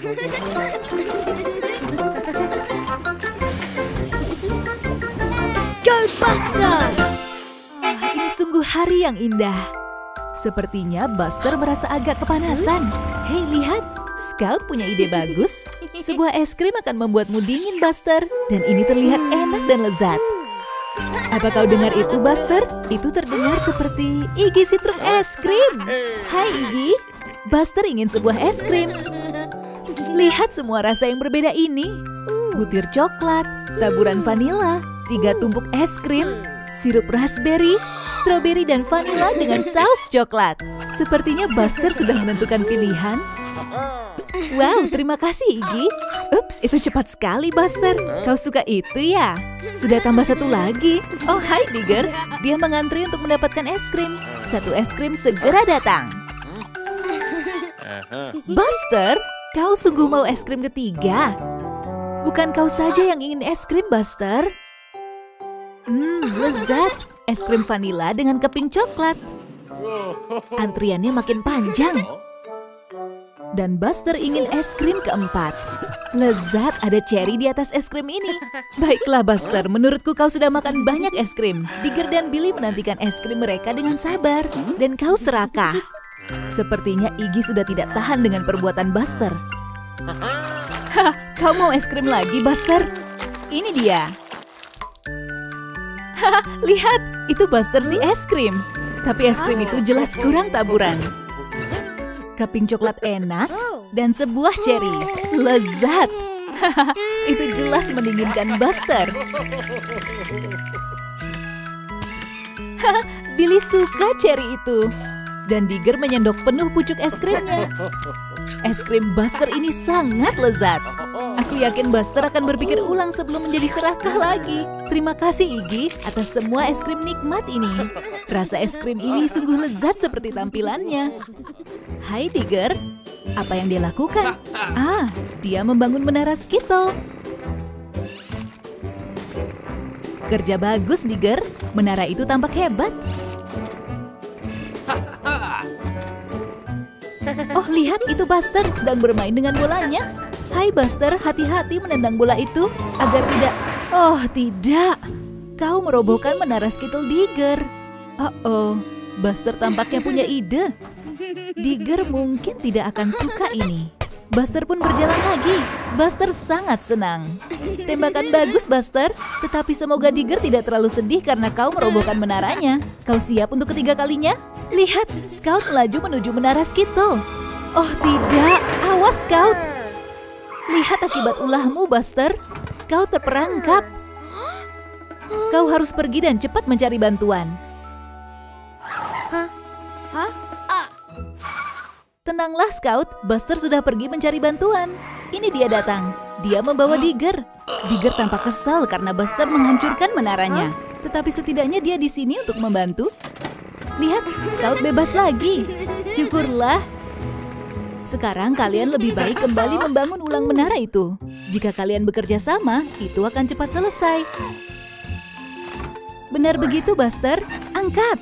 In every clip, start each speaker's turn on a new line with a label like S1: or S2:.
S1: Go Buster!
S2: Ini sungguh hari yang indah. Sepertinya Buster merasa agak kepanasan. Hei, lihat. Scout punya ide bagus. Sebuah es krim akan membuatmu dingin, Buster. Dan ini terlihat enak dan lezat. Apa kau dengar itu, Buster? Itu terdengar seperti Iggy si truk es krim. Hai, Iggy. Buster ingin sebuah es krim. Lihat semua rasa yang berbeda ini. Butir coklat, taburan vanila, 3 tumpuk es krim, sirup raspberry, stroberi dan vanila dengan saus coklat. Sepertinya Buster sudah menentukan pilihan. Wow, terima kasih, Iggy. Ups, itu cepat sekali, Buster. Kau suka itu ya? Sudah tambah satu lagi. Oh, hai, Digger. Dia mengantri untuk mendapatkan es krim. 1 es krim segera datang. Buster, kau sungguh mau es krim ketiga? Bukan kau saja yang ingin es krim, Buster? Lezat. Es krim vanila dengan keping coklat. Antriannya makin panjang. Dan Buster ingin es krim keempat. Lezat, ada cherry di atas es krim ini. Baiklah, Buster, menurutku kau sudah makan banyak es krim. Digger dan Billy menantikan es krim mereka dengan sabar. Dan kau serakah. Sepertinya Iggy sudah tidak tahan dengan perbuatan Buster. Hah, kau mau es krim lagi, Buster? Ini dia. Haha, lihat, itu Buster si es krim. Tapi es krim itu jelas kurang taburan. Keping coklat enak dan sebuah cherry. Lezat. Hahaha, itu jelas mendinginkan Buster. Haha, Billy suka cherry itu. Dan Digger menyendok penuh pucuk es krimnya. Es krim Buster ini sangat lezat. Aku yakin Buster akan berpikir ulang sebelum menjadi serakah lagi. Terima kasih, Iggy, atas semua es krim nikmat ini. Rasa es krim ini sungguh lezat seperti tampilannya. Hai, Digger. Apa yang dia lakukan? Dia membangun menara Skittle. Kerja bagus, Digger. Menara itu tampak hebat. Oh, lihat, itu Buster sedang bermain dengan bolanya. Hai, Buster, hati-hati menendang bola itu agar tidak... Oh, tidak. Kau merobohkan menara Skittle Digger. Oh, Buster tampaknya punya ide. Digger mungkin tidak akan suka ini. Buster pun berjalan lagi. Buster sangat senang. Tembakan bagus, Buster. Tetapi semoga Digger tidak terlalu sedih karena kau merobohkan menaranya. Kau siap untuk ketiga kalinya? Lihat, Scout melaju menuju menara Skittle. Oh tidak, awas Scout. Lihat akibat ulahmu, Buster. Scout terperangkap. Kau harus pergi dan cepat mencari bantuan. Tenanglah, Scout. Buster sudah pergi mencari bantuan. Ini dia datang. Dia membawa Digger. Digger tampak kesal karena Buster menghancurkan menaranya. Tetapi setidaknya dia di sini untuk membantu. Lihat, Scout bebas lagi. Syukurlah. Sekarang kalian lebih baik kembali membangun ulang menara itu. Jika kalian bekerja sama, itu akan cepat selesai. Benar begitu, Buster. Angkat.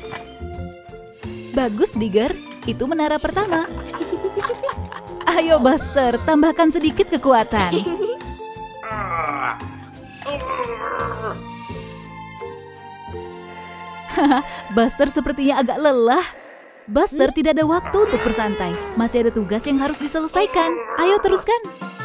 S2: Bagus, Digger. Itu menara pertama. Ayo, Buster, tambahkan sedikit kekuatan. Buster sepertinya agak lelah. Buster tidak ada waktu untuk bersantai. Masih ada tugas yang harus diselesaikan. Ayo teruskan.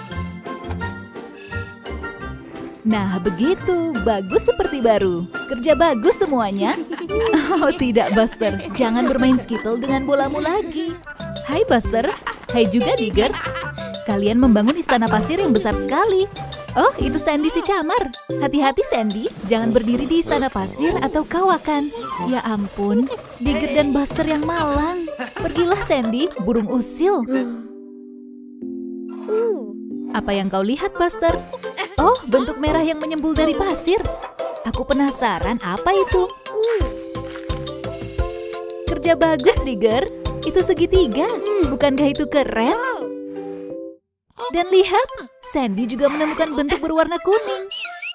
S2: Nah, begitu. Bagus seperti baru. Kerja bagus semuanya. Oh, tidak, Buster. Jangan bermain Skittle dengan bolamu lagi. Hai, Buster. Hai juga, Digger. Kalian membangun istana pasir yang besar sekali. Oh, itu Sandy si camar. Hati-hati, Sandy. Jangan berdiri di istana pasir atau kau akan... Ya ampun, Digger dan Buster yang malang. Pergilah, Sandy, burung usil. Apa yang kau lihat, Buster? Oh, bentuk merah yang menyembul dari pasir. Aku penasaran apa itu. Kerja bagus, Digger. Itu segitiga. Bukankah itu keren? Dan lihat, Sandy juga menemukan bentuk berwarna kuning.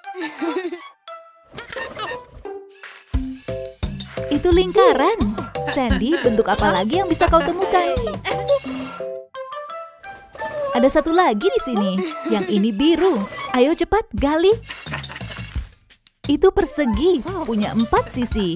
S2: Itu lingkaran. Sandy, bentuk apa lagi yang bisa kau temukan? ada satu lagi di sini. Yang ini biru. Ayo cepat, gali. Itu persegi, punya 4 sisi.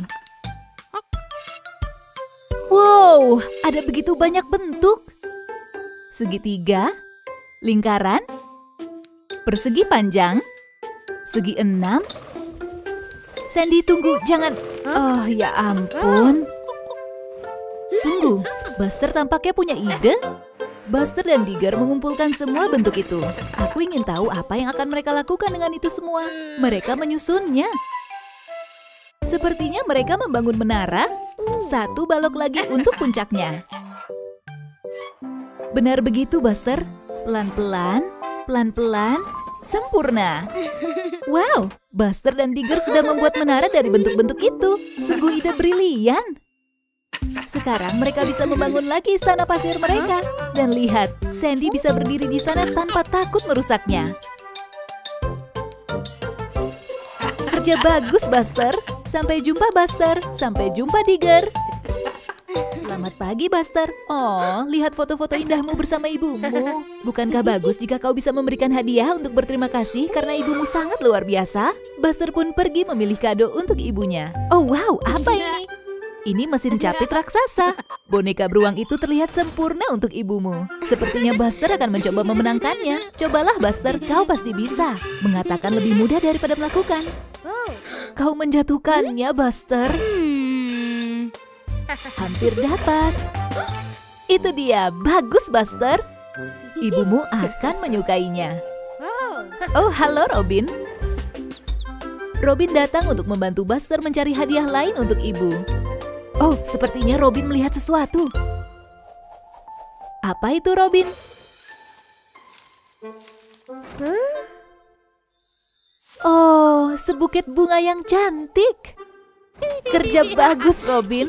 S2: Wow, ada begitu banyak bentuk. Segitiga, lingkaran, persegi panjang, segi 6. Sandy, tunggu, jangan. Oh, ya ampun. Tunggu, Buster tampaknya punya ide. Buster dan Digger mengumpulkan semua bentuk itu. Aku ingin tahu apa yang akan mereka lakukan dengan itu semua. Mereka menyusunnya. Sepertinya mereka membangun menara. 1 balok lagi untuk puncaknya. Benar begitu, Buster. Pelan-pelan, pelan-pelan, sempurna. Wow, Buster dan Digger sudah membuat menara dari bentuk-bentuk itu. Sungguh ide brilian. Sekarang mereka bisa membangun lagi istana pasir mereka. Dan lihat, Sandy bisa berdiri di sana tanpa takut merusaknya. Kerja bagus, Buster. Sampai jumpa, Buster. Sampai jumpa, Digger. Selamat pagi, Buster. Oh, lihat foto-foto indahmu bersama ibumu. Bukankah bagus jika kau bisa memberikan hadiah untuk berterima kasih karena ibumu sangat luar biasa? Buster pun pergi memilih kado untuk ibunya. Oh, wow, apa ini? Ini mesin capit raksasa. Boneka beruang itu terlihat sempurna untuk ibumu. Sepertinya Buster akan mencoba memenangkannya. Cobalah, Buster, kau pasti bisa. Mengatakan lebih mudah daripada melakukan. Kau menjatuhkannya, Buster. Hampir dapat. Itu dia, bagus, Buster. Ibumu akan menyukainya. Oh, halo, Robin. Robin datang untuk membantu Buster mencari hadiah lain untuk ibu. Oh, sepertinya Robin melihat sesuatu. Apa itu, Robin? Oh, sebuket bunga yang cantik. Kerja bagus, Robin.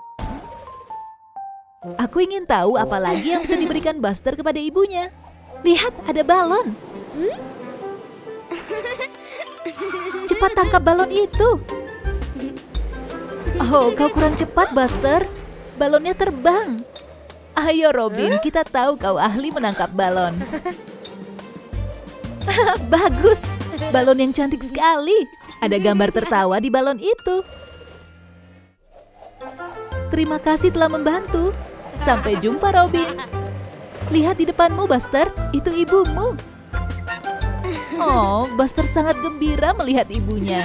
S2: Aku ingin tahu apa lagi yang bisa diberikan Buster kepada ibunya. Lihat, ada balon. Cepat tangkap balon itu. Oh, kau kurang cepat, Buster. Balonnya terbang. Ayo, Robin, kita tahu kau ahli menangkap balon. Bagus, balon yang cantik sekali. Ada gambar tertawa di balon itu. Terima kasih telah membantu. Sampai jumpa, Robin. Lihat di depanmu, Buster. Itu ibumu. Oh, Buster sangat gembira melihat ibunya.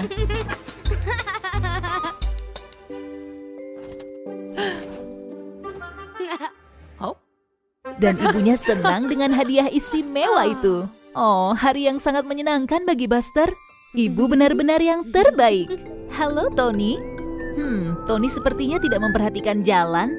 S2: Dan ibunya senang dengan hadiah istimewa itu. Oh, hari yang sangat menyenangkan bagi Buster. Ibu benar-benar yang terbaik. Halo, Tony. Tony sepertinya tidak memperhatikan jalan.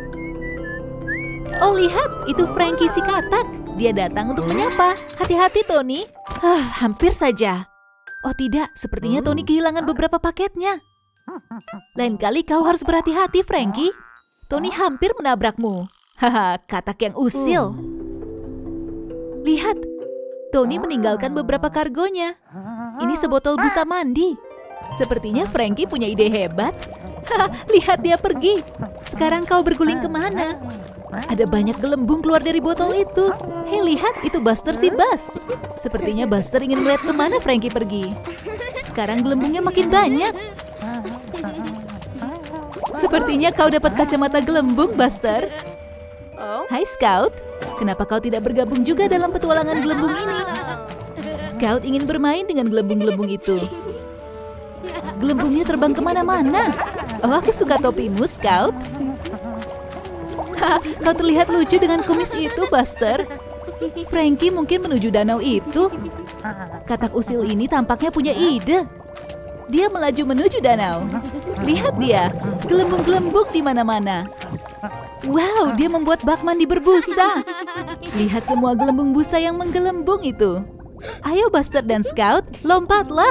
S2: Oh, lihat, itu Frankie si katak. Dia datang untuk menyapa. Hati-hati, Tony. Hampir saja. Oh tidak, sepertinya Tony kehilangan beberapa paketnya. Lain kali kau harus berhati-hati, Frankie. Tony hampir menabrakmu. Haha, katak yang usil. Lihat, Tony meninggalkan beberapa kargonya. Ini sebotol busa mandi. Sepertinya Frankie punya ide hebat. Haha, lihat dia pergi. Sekarang kau berguling kemana? Ada banyak gelembung keluar dari botol itu. Hei, lihat, itu Buster si Buzz. Sepertinya Buster ingin melihat kemana Frankie pergi. Sekarang gelembungnya makin banyak. Sepertinya kau dapat kacamata gelembung, Buster. Hai, Scout. Kenapa kau tidak bergabung juga dalam petualangan gelembung ini? Scout ingin bermain dengan gelembung-gelembung itu. Gelembungnya terbang kemana-mana. Oh, aku suka topimu, Scout. Kau terlihat lucu dengan kumis itu, Buster. Frankie mungkin menuju danau itu. Katak usil ini tampaknya punya ide. Dia melaju menuju danau. Lihat dia, gelembung-gelembung di mana-mana. Wow, dia membuat bak mandi berbusa. Lihat semua gelembung busa yang menggelembung itu. Ayo, Buster dan Scout, lompatlah.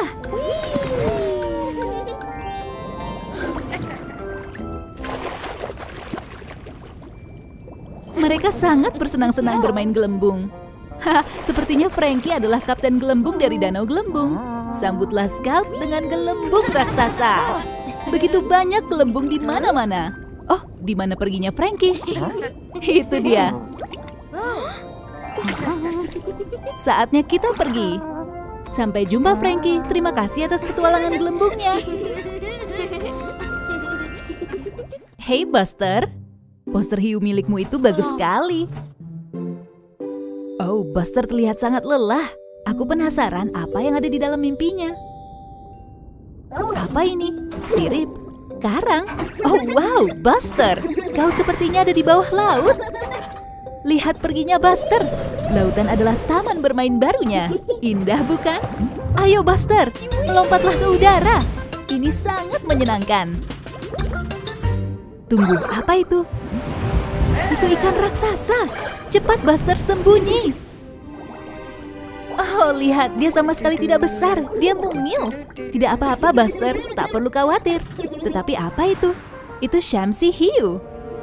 S2: Mereka sangat bersenang-senang bermain gelembung. Sepertinya Frankie adalah kapten gelembung dari Danau Gelembung. Sambutlah Scout dengan gelembung raksasa. Begitu banyak gelembung di mana-mana. Oh, di mana perginya Frankie? Itu dia. Saatnya kita pergi. Sampai jumpa Frankie. Terima kasih atas petualangan gelembungnya. Hey Buster, poster hiu milikmu itu bagus sekali. Oh, Buster terlihat sangat lelah. Aku penasaran apa yang ada di dalam mimpinya. Apa ini? Sirip? Karang? Oh wow, Buster, kau sepertinya ada di bawah laut. Lihat perginya Buster. Lautan adalah taman bermain barunya. Indah bukan? Ayo Buster, melompatlah ke udara. Ini sangat menyenangkan. Tunggu, apa itu? Itu ikan raksasa. Cepat Buster, sembunyi. Oh, lihat, dia sama sekali tidak besar. Dia mungil. Tidak apa-apa Buster, tak perlu khawatir. Tetapi apa itu? Itu Shamsi hiu.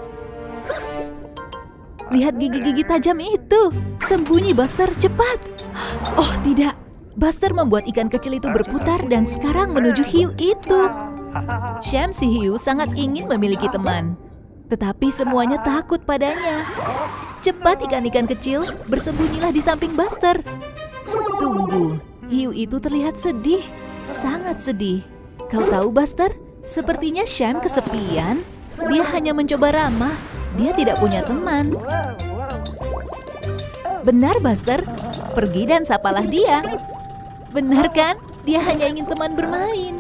S2: Lihat gigi-gigi tajam itu. Sembunyi Buster, cepat. Oh tidak, Buster membuat ikan kecil itu berputar dan sekarang menuju hiu itu. Shamsi hiu sangat ingin memiliki teman, tetapi semuanya takut padanya. Cepat ikan-ikan kecil, bersembunyilah di samping Buster. Tunggu, hiu itu terlihat sedih, sangat sedih. Kau tahu Buster, sepertinya Sham kesepian. Dia hanya mencoba ramah. Dia tidak punya teman. Benar Buster, pergi dan sapalah dia. Benar kan? Dia hanya ingin teman bermain.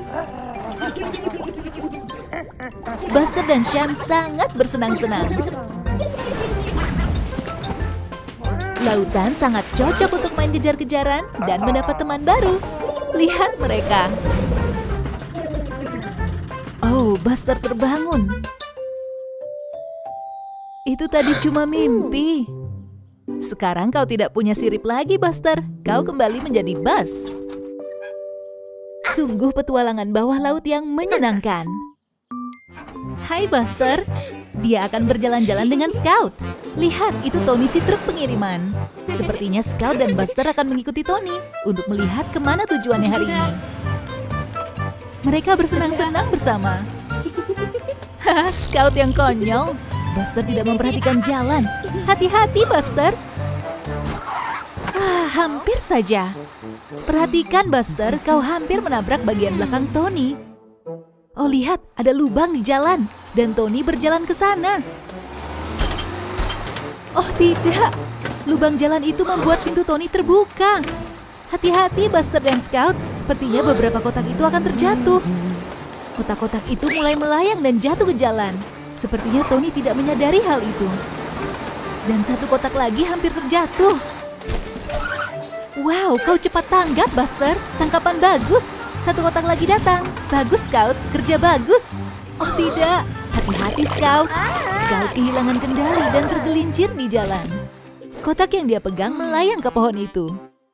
S2: Buster dan Sham sangat bersenang-senang. Lautan sangat cocok untuk main kejar-kejaran dan mendapat teman baru. Lihat mereka. Oh, Buster terbangun. Itu tadi cuma mimpi. Sekarang kau tidak punya sirip lagi, Buster. Kau kembali menjadi Buzz. Sungguh petualangan bawah laut yang menyenangkan. Hai Buster. Dia akan berjalan-jalan dengan Scout. Lihat, itu Tony si truk pengiriman. Sepertinya Scout dan Buster akan mengikuti Tony untuk melihat kemana tujuannya hari ini. Mereka bersenang-senang bersama. Haha, Scout yang konyol. Buster tidak memperhatikan jalan. Hati-hati, Buster. Hampir saja. Perhatikan, Buster. Kau hampir menabrak bagian belakang Tony. Oh, lihat. Ada lubang di jalan. Dan Tony berjalan ke sana. Oh, tidak. Lubang jalan itu membuat pintu Tony terbuka. Hati-hati, Buster dan Scout. Sepertinya beberapa kotak itu akan terjatuh. Kotak-kotak itu mulai melayang dan jatuh ke jalan. Sepertinya Tony tidak menyadari hal itu. Dan satu kotak lagi hampir terjatuh. Wow, kau cepat tanggap, Buster. Tangkapan bagus. Satu kotak lagi datang. Bagus, Scout. Kerja bagus. Oh tidak. Hati-hati, Scout. Scout kehilangan kendali dan tergelincir di jalan. Kotak yang dia pegang melayang ke pohon itu.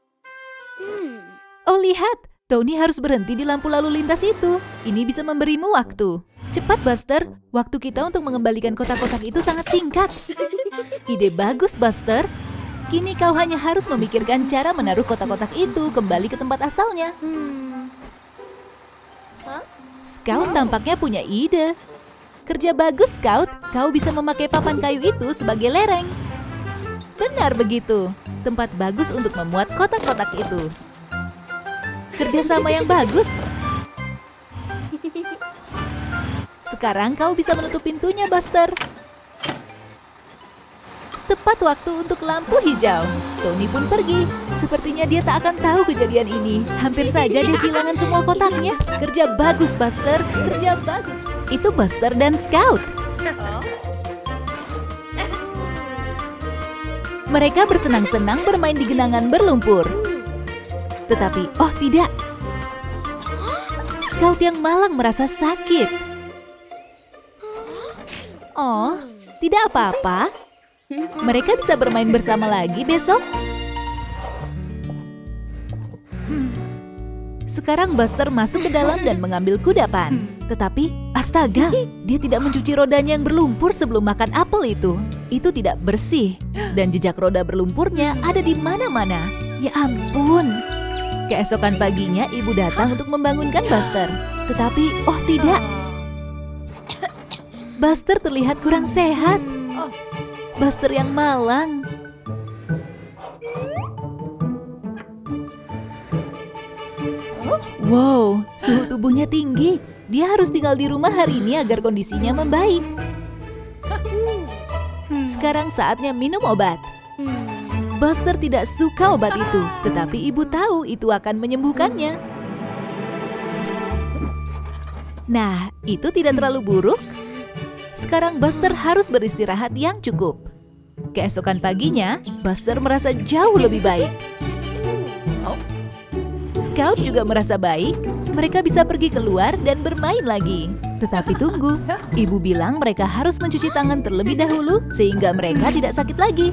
S2: Oh, lihat. Tony harus berhenti di lampu lalu lintas itu. Ini bisa memberimu waktu. Cepat, Buster. Waktu kita untuk mengembalikan kotak-kotak itu sangat singkat. Ide bagus, Buster. Kini kau hanya harus memikirkan cara menaruh kotak-kotak itu kembali ke tempat asalnya. Scout tampaknya punya ide. Kerja bagus, Scout. Kau bisa memakai papan kayu itu sebagai lereng. Benar begitu. Tempat bagus untuk memuat kotak-kotak itu. Kerjasama yang bagus. Sekarang kau bisa menutup pintunya, Buster. Tepat waktu untuk lampu hijau. Tony pun pergi. Sepertinya dia tak akan tahu kejadian ini. Hampir saja dia kehilangan semua kotaknya. Kerja bagus, Buster. Kerja bagus. Itu Buster dan Scout. Mereka bersenang-senang bermain di genangan berlumpur. Tetapi, oh tidak. Scout yang malang merasa sakit. Oh, tidak apa-apa. Mereka bisa bermain bersama lagi besok. Sekarang Buster masuk ke dalam dan mengambil kudapan. Tetapi, astaga, dia tidak mencuci rodanya yang berlumpur sebelum makan apel itu. Itu tidak bersih. Dan jejak roda berlumpurnya ada di mana-mana. Ya ampun. Keesokan paginya, ibu datang untuk membangunkan Buster. Tetapi, oh tidak. Buster terlihat kurang sehat. Buster yang malang. Wow, suhu tubuhnya tinggi. Dia harus tinggal di rumah hari ini agar kondisinya membaik. Sekarang saatnya minum obat. Buster tidak suka obat itu, tetapi ibu tahu itu akan menyembuhkannya. Nah, itu tidak terlalu buruk. Sekarang Buster harus beristirahat yang cukup. Keesokan paginya, Buster merasa jauh lebih baik. Scout juga merasa baik. Mereka bisa pergi keluar dan bermain lagi. Tetapi tunggu, ibu bilang mereka harus mencuci tangan terlebih dahulu sehingga mereka tidak sakit lagi.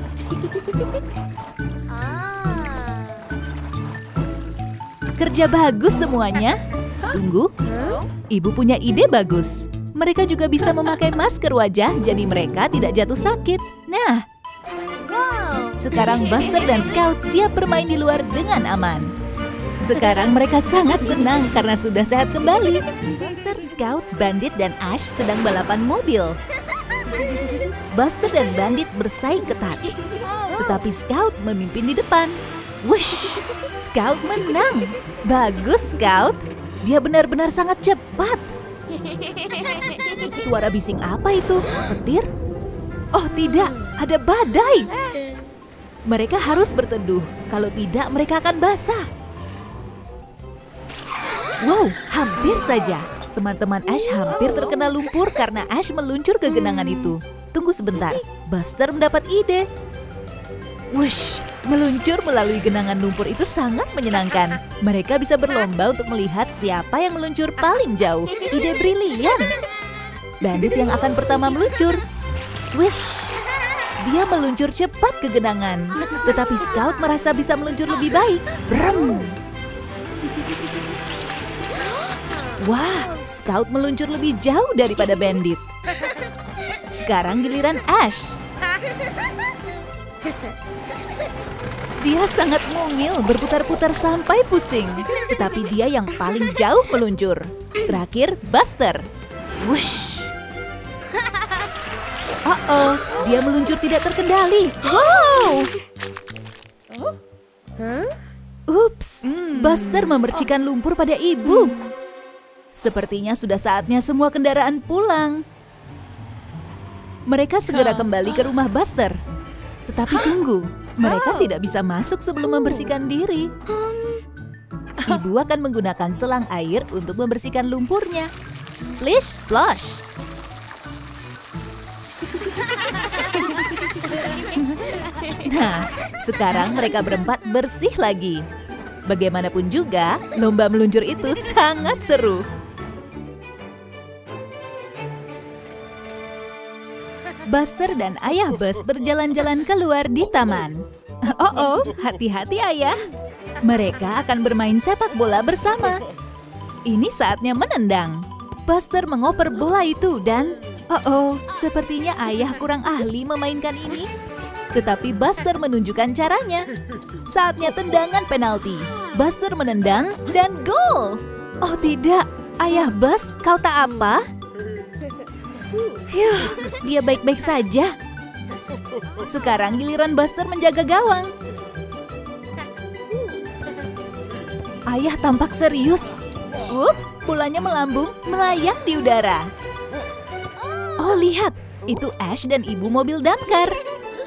S2: Kerja bagus semuanya. Tunggu, ibu punya ide bagus. Mereka juga bisa memakai masker wajah jadi mereka tidak jatuh sakit. Nah, sekarang Buster dan Scout siap bermain di luar dengan aman. Sekarang mereka sangat senang karena sudah sehat kembali. Buster, Scout, Bandit, dan Ash sedang balapan mobil. Buster dan Bandit bersaing ketat. Tetapi Scout memimpin di depan. Wush! Scout menang. Bagus, Scout. Dia benar-benar sangat cepat. Suara bising apa itu? Petir? Oh tidak, ada badai. Mereka harus berteduh. Kalau tidak, mereka akan basah. Wow, hampir saja. Teman-teman Ash hampir terkena lumpur karena Ash meluncur ke genangan itu. Tunggu sebentar, Buster mendapat ide. Wush, meluncur melalui genangan lumpur itu sangat menyenangkan. Mereka bisa berlomba untuk melihat siapa yang meluncur paling jauh. Ide brilian. Bandit yang akan pertama meluncur. Swish! Dia meluncur cepat ke genangan. Tetapi Scout merasa bisa meluncur lebih baik. Brum! Wah, Scout meluncur lebih jauh daripada Bandit. Sekarang giliran Ash. Dia sangat mungil berputar-putar sampai pusing. Tetapi dia yang paling jauh meluncur. Terakhir, Buster. Wush! Oh, dia meluncur tidak terkendali. Wow! Ups, Buster memercikan lumpur pada ibu. Sepertinya sudah saatnya semua kendaraan pulang. Mereka segera kembali ke rumah Buster. Tetapi tunggu, mereka tidak bisa masuk sebelum membersihkan diri. Ibu akan menggunakan selang air untuk membersihkan lumpurnya. Splish, splash. Nah, sekarang mereka berempat bersih lagi. Bagaimanapun juga, lomba meluncur itu sangat seru. Buster dan ayah Buzz berjalan-jalan keluar di taman. Oh, hati-hati ayah. Mereka akan bermain sepak bola bersama. Ini saatnya menendang. Buster mengoper bola itu dan... sepertinya ayah kurang ahli memainkan ini. Tetapi Buster menunjukkan caranya. Saatnya tendangan penalti. Buster menendang dan gol. Oh tidak, ayah Buzz, kau tak apa? Phew, dia baik-baik saja. Sekarang giliran Buster menjaga gawang. Ayah tampak serius. Ups, bolanya melambung, melayang di udara. Oh lihat, itu Ash dan ibu mobil damkar.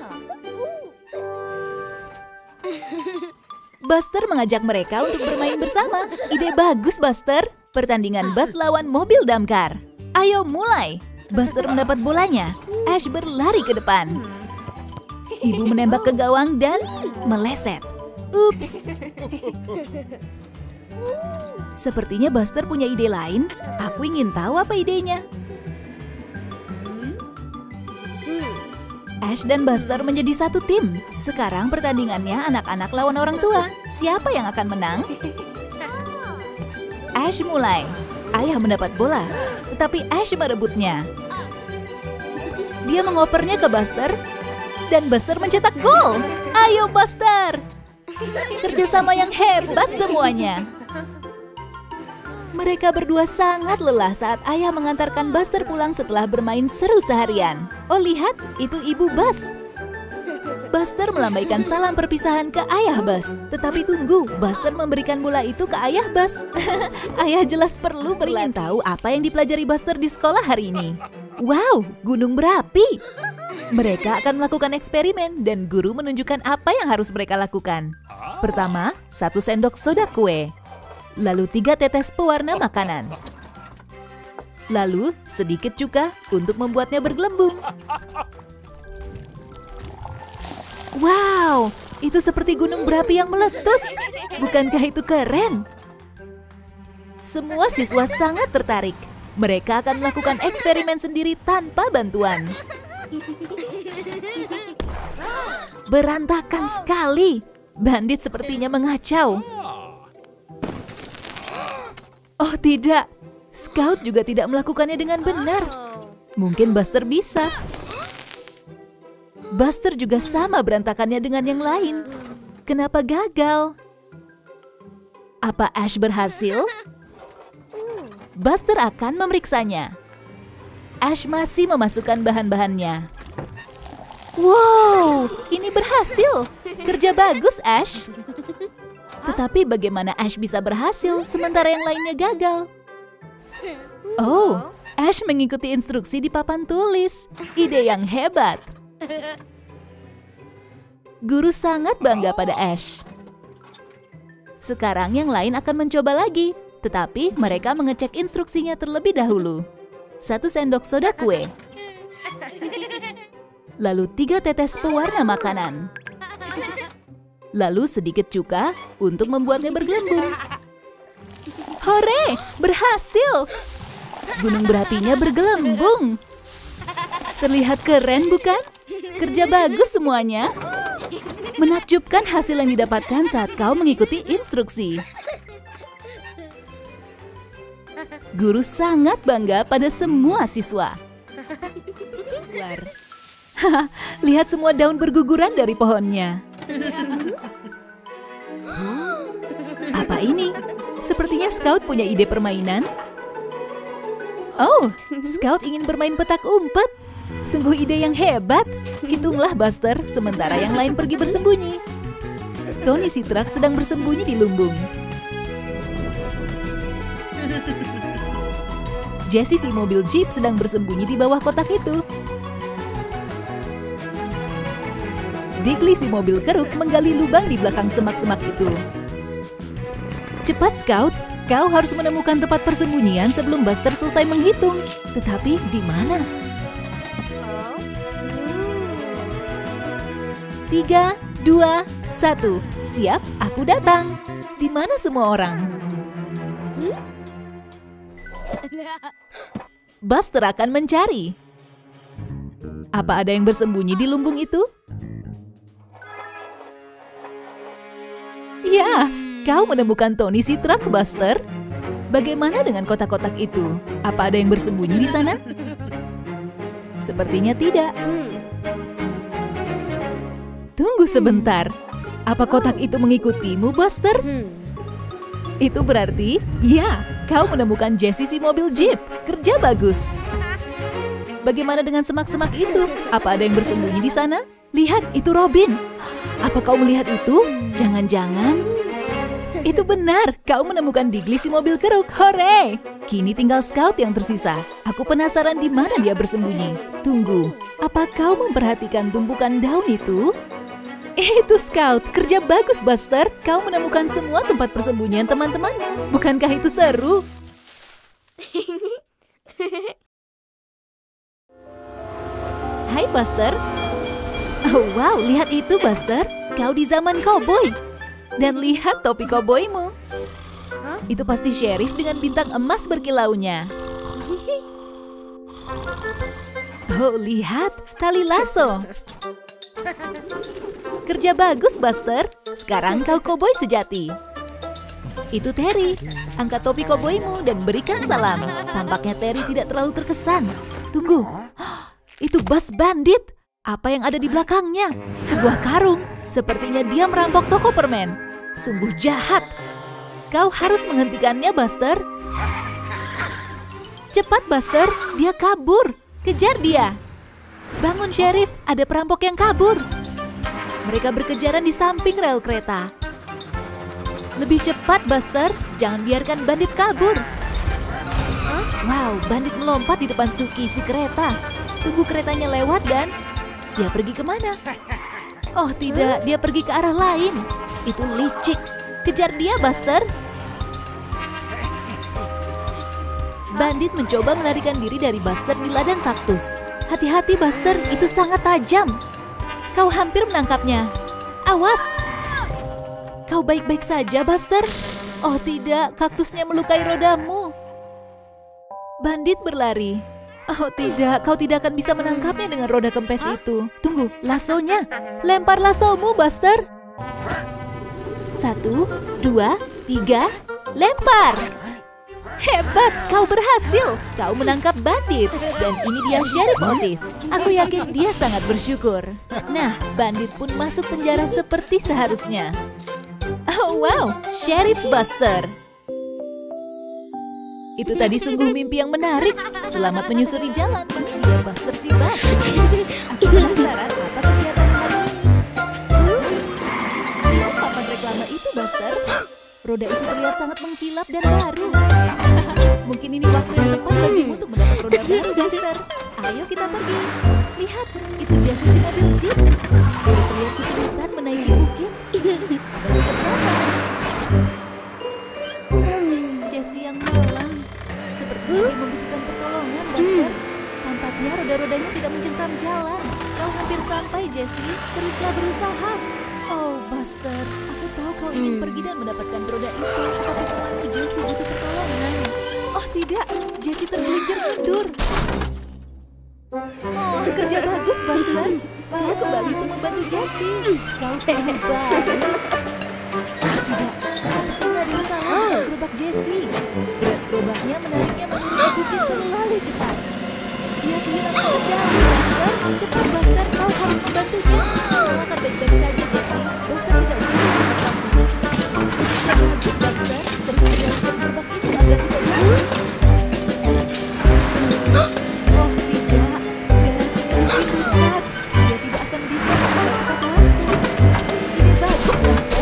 S2: Buster mengajak mereka untuk bermain bersama. Ide bagus, Buster. Pertandingan Buzz lawan mobil damkar. Ayo mulai. Buster mendapat bolanya. Ash berlari ke depan. Ibu menembak ke gawang dan meleset. Ups. Sepertinya Buster punya ide lain. Aku ingin tahu apa idenya. Ash dan Buster menjadi satu tim. Sekarang pertandingannya anak-anak lawan orang tua. Siapa yang akan menang? Ash mulai. Ayah mendapat bola, tetapi Ash merebutnya. Dia mengopernya ke Buster, dan Buster mencetak gol. Ayo Buster! Kerjasama yang hebat semuanya. Mereka berdua sangat lelah saat ayah mengantarkan Buster pulang setelah bermain seru seharian. Oh lihat, itu ibu Buzz. Buster melambaikan salam perpisahan ke ayah Buzz. Tetapi tunggu, Buster memberikan bola itu ke ayah Buzz. Ayah jelas perlu berlatih. Ingin tahu apa yang dipelajari Buster di sekolah hari ini? Wow, gunung berapi. Mereka akan melakukan eksperimen dan guru menunjukkan apa yang harus mereka lakukan. Pertama, 1 sendok soda kue. Lalu 3 tetes pewarna makanan. Lalu sedikit cuka untuk membuatnya bergelembung. Wow, itu seperti gunung berapi yang meletus. Bukankah itu keren? Semua siswa sangat tertarik. Mereka akan melakukan eksperimen sendiri tanpa bantuan. Berantakan sekali. Bandit sepertinya mengacau. Oh tidak, Scout juga tidak melakukannya dengan benar. Mungkin Buster bisa. Buster juga sama berantakannya dengan yang lain. Kenapa gagal? Apa Ash berhasil? Buster akan memeriksanya. Ash masih memasukkan bahan-bahannya. Wow, ini berhasil. Kerja bagus, Ash. Tetapi bagaimana Ash bisa berhasil sementara yang lainnya gagal? Oh, Ash mengikuti instruksi di papan tulis. Ide yang hebat. Guru sangat bangga pada Ash. Sekarang yang lain akan mencoba lagi, tetapi mereka mengecek instruksinya terlebih dahulu. 1 sendok soda kue. Lalu 3 tetes pewarna makanan. Lalu sedikit cuka untuk membuatnya bergelembung. Hore, berhasil! Gunung berapinya bergelembung. Terlihat keren bukan? Kerja bagus semuanya. Menakjubkan hasil yang didapatkan saat kau mengikuti instruksi. Guru sangat bangga pada semua siswa. Lihat semua daun berguguran dari pohonnya. Apa ini? Sepertinya Scout punya ide permainan. Oh, Scout ingin bermain petak umpet. Sungguh ide yang hebat. Hitunglah Buster, sementara yang lain pergi bersembunyi. Tony si truk sedang bersembunyi di lumbung. Jessie si mobil Jeep sedang bersembunyi di bawah kotak itu. Diggly si mobil keruk menggali lubang di belakang semak-semak itu. Cepat Scout, kau harus menemukan tempat persembunyian sebelum Buster selesai menghitung. Tetapi di mana? 3, 2, 1. Siap, aku datang. Di mana semua orang? Buster akan mencari. Apa ada yang bersembunyi di lumbung itu? Ya, kau menemukan Tony si truk, Buster. Bagaimana dengan kotak-kotak itu? Apa ada yang bersembunyi di sana? Sepertinya tidak. Tunggu sebentar. Apa kotak itu mengikutimu, Buster? Itu berarti, ya, kau menemukan Jessie si mobil Jeep. Kerja bagus. Bagaimana dengan semak-semak itu? Apa ada yang bersembunyi di sana? Lihat, itu Robin. Apa kau melihat itu? Jangan-jangan... Itu benar, kau menemukan Diggly si mobil keruk. Hore! Kini tinggal Scout yang tersisa. Aku penasaran di mana dia bersembunyi. Tunggu, apa kau memperhatikan tumpukan daun itu? Itu Scout, kerja bagus Buster. Kau menemukan semua tempat persembunyian teman-temanmu. Bukankah itu seru? Hai Buster. Oh wow, lihat itu Buster. Kau di zaman koboi. Dan lihat topi koboimu. Itu pasti Sheriff dengan bintang emas berkilaunya. Oh lihat, tali lasso. Kerja bagus, Buster. Sekarang kau koboi sejati. Itu Terry. Angkat topi koboimu dan berikan salam. Tampaknya Terry tidak terlalu terkesan. Tunggu. Itu Buzz Bandit. Apa yang ada di belakangnya? Sebuah karung. Sepertinya dia merampok toko permen. Sungguh jahat. Kau harus menghentikannya, Buster. Cepat, Buster. Dia kabur. Kejar dia. Bangun, Sheriff. Ada perampok yang kabur. Mereka berkejaran di samping rel kereta. Lebih cepat, Buster. Jangan biarkan bandit kabur. Wow, bandit melompat di depan Suki si kereta. Tunggu keretanya lewat dan dia pergi kemana? Oh tidak, dia pergi ke arah lain. Itu licik. Kejar dia, Buster. Bandit mencoba melarikan diri dari Buster di ladang kaktus. Hati-hati, Buster, itu sangat tajam. Kau hampir menangkapnya. Awas! Kau baik-baik saja, Buster? Oh tidak, kaktusnya melukai rodamu. Bandit berlari. Oh tidak, kau tidak akan bisa menangkapnya dengan roda kempes itu. Tunggu, lasonya. Lempar lasomu, Buster. 1, 2, 3, lempar. Hebat, kau berhasil. Kau menangkap bandit. Dan ini dia Sheriff Otis. Aku yakin dia sangat bersyukur. Nah, bandit pun masuk penjara seperti seharusnya. Oh wow, Sheriff Buster. Itu tadi sungguh mimpi yang menarik. Selamat menyusuri jalan. Biar Buster tiba. Aku penasaran apa kegiatan hari ini. Lihat papan reklame itu, Buster. Roda itu terlihat sangat mengkilap dan baru. Mungkin ini waktu yang tepat bagimu untuk mendapat roda baru, Buster. Ayo kita pergi. Lihat, itu Jessie si mobil jeep. Dia terlihat kesulitan menaiki bukit. Buster datang. Jessie yang malang. Sepertinya dia membutuhkan pertolongan, Buster. Tampaknya roda-rodanya tidak mencengkram jalan. Kau hampir sampai, Jessie. Teruslah berusaha. Oh, Buster, aku tahu kau ingin pergi dan mendapatkan roda itu, tapi temanku Jessie butuh pertolongan. Oh tidak, Jessie tergelincir mundur. Oh, kerja bagus, Buster. Kau kembali untuk membantu Jessie. Kau sangat baik. Tidak, sepertinya ada salah dengan gerobak Jessie. Berat gerobaknya menariknya menuruni bukit terlalu cepat. Dia kehilangan kendali, Buster. Cepat, Buster, kau harus membantunya. Kau akan baik-baik saja, Jessie. Buster tidak bisa melakukannya. Bagus, Buster. Terus kendalikan gerobak itu agar tidak jatuh. Oh tidak, garasinya masih dekat. Dia tidak akan bisa membawa apa-apa. Ini bagus, Buster.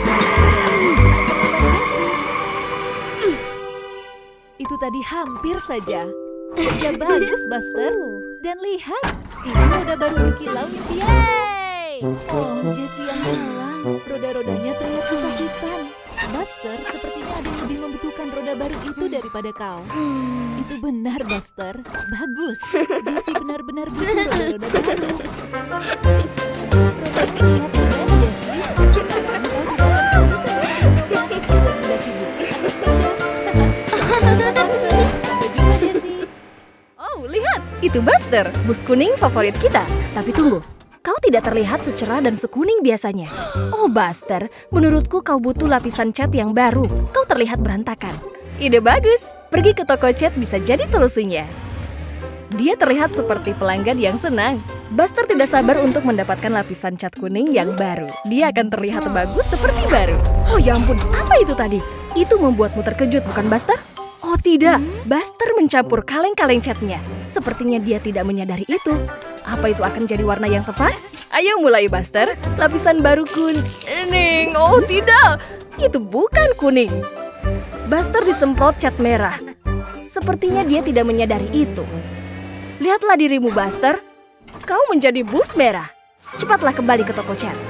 S2: Itu tadi hampir saja. Kerja bagus, Buster. Dan lihat, ini roda baru berkilau. Yeay! Oh, Jessie yang malang. Roda-rodanya terlihat kesakitan. Buster, sepertinya ada yang lebih membutuhkan roda baru itu daripada kau. Itu benar, Buster. Bagus. Jessie benar-benar butuh roda-roda baru. Roda terlihat keren, Jessie. Kau tidak akan kesulitan untuk mendaki bukit. Sampai jumpa, Jessie.
S3: Oh, lihat. Itu Buster, bus kuning favorit kita. Tapi tunggu. Kau tidak terlihat secerah dan sekuning biasanya. Oh Buster, menurutku kau butuh lapisan cat yang baru. Kau terlihat berantakan. Ide bagus, pergi ke toko cat bisa jadi solusinya. Dia terlihat seperti pelanggan yang senang. Buster tidak sabar untuk mendapatkan lapisan cat kuning yang baru. Dia akan terlihat bagus seperti baru. Oh ya ampun, apa itu tadi? Itu membuatmu terkejut bukan Buster? Oh tidak, Buster mencampur kaleng-kaleng catnya. Sepertinya dia tidak menyadari itu. Apa itu akan jadi warna yang tepat? Ayo mulai, Buster. Lapisan baru kuning. Oh tidak, itu bukan kuning. Buster disemprot cat merah. Sepertinya dia tidak menyadari itu. Lihatlah dirimu, Buster. Kau menjadi bus merah. Cepatlah kembali ke toko cat.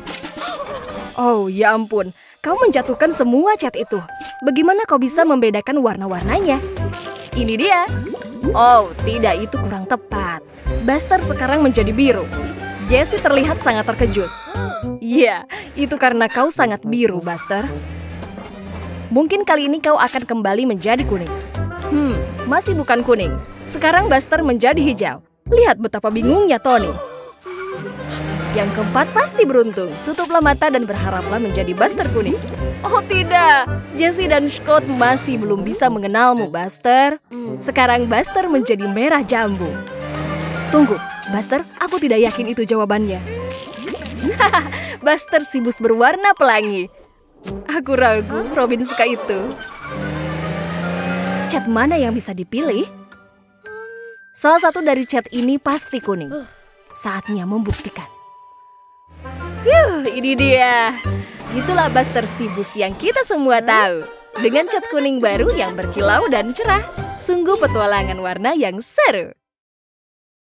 S3: Oh ya ampun, kau menjatuhkan semua cat itu. Bagaimana kau bisa membedakan warna-warnanya? Ini dia. Oh, tidak, itu kurang tepat. Buster sekarang menjadi biru. Jessie terlihat sangat terkejut. Ya, itu karena kau sangat biru, Buster. Mungkin kali ini kau akan kembali menjadi kuning. Masih bukan kuning. Sekarang Buster menjadi hijau. Lihat betapa bingungnya Tony. Yang keempat pasti beruntung. Tutuplah mata dan berharaplah menjadi Buster kuning. Oh tidak, Jessie dan Scott masih belum bisa mengenalmu, Buster. Sekarang Buster menjadi merah jambu. Tunggu, Buster, aku tidak yakin itu jawabannya. Buster si bus berwarna pelangi. Aku ragu, Robin suka itu. Cat mana yang bisa dipilih? Salah satu dari cat ini pasti kuning. Saatnya membuktikan. Ini dia. Itulah Buster si bus yang kita semua tahu. Dengan cat kuning baru yang berkilau dan cerah. Sungguh petualangan warna yang seru.